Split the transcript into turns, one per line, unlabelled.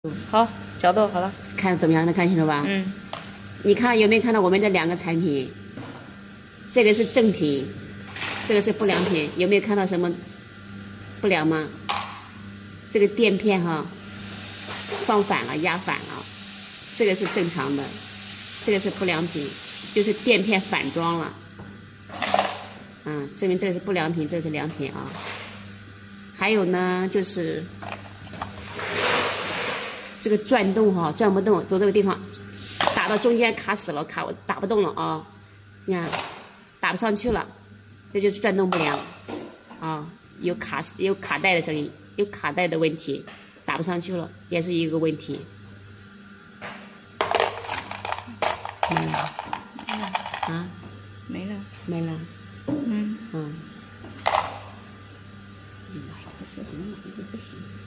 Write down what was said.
好，角度好了，
看怎么样？能看清楚吧？
嗯，
你看有没有看到我们这两个产品？这个是正品，这个是不良品，有没有看到什么不良吗？这个垫片哈放反了，压反了，这个是正常的，这个是不良品，就是垫片反装了。证明这个是不良品，这个是良品啊。还有呢，就是这个转动哈，转不动，走这个地方打到中间卡死了，打不动了啊！你看，打不上去了，这就是转动不良啊，有卡带的声音，有卡带的问题，打不上去了，也是一个问题。没了啊？
没了，
没了。
嗯。
哎呀，说什么玩意不行。